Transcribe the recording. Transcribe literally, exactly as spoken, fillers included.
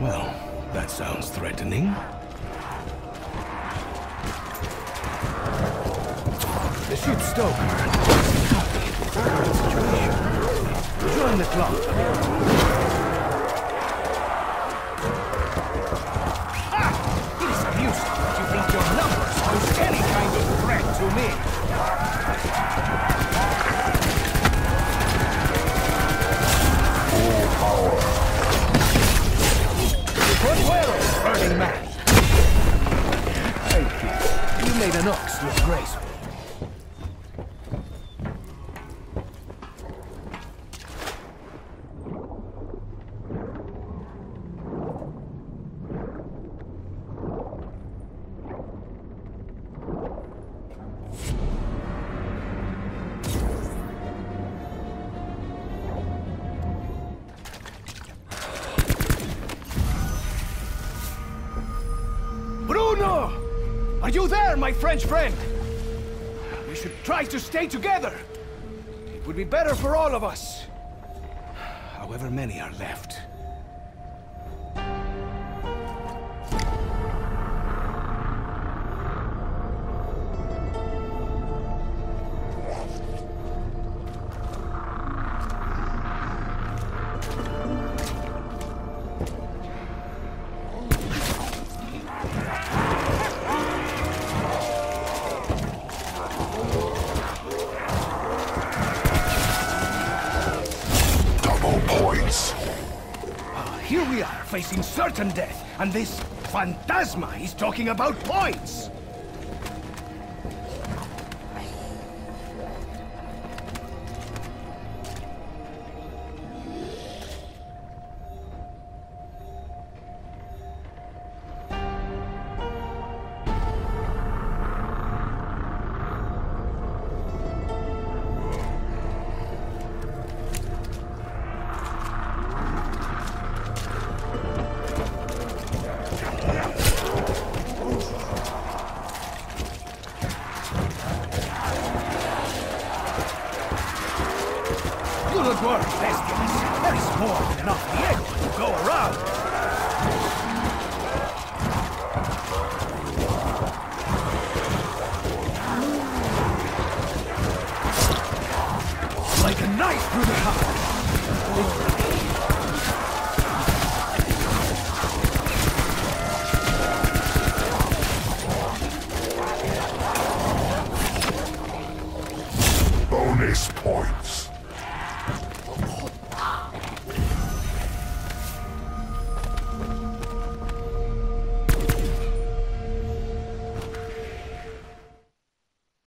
Well, that sounds threatening. The ship's stoker isn't happy with the current situation. Join the club. Ah! It is amusing that you think your numbers pose any kind of threat to me. Full power. Good well, Burning Man. Thank you. You made an ox look graceful. Bruno! Are you there, my French friend? We should try to stay together. It would be better for all of us. However many are left. Here we are, facing certain death, and this phantasma is talking about points! Do not worry, Thespians. There is more than enough Diego to go around. Like a knife through the heart. Bonus points.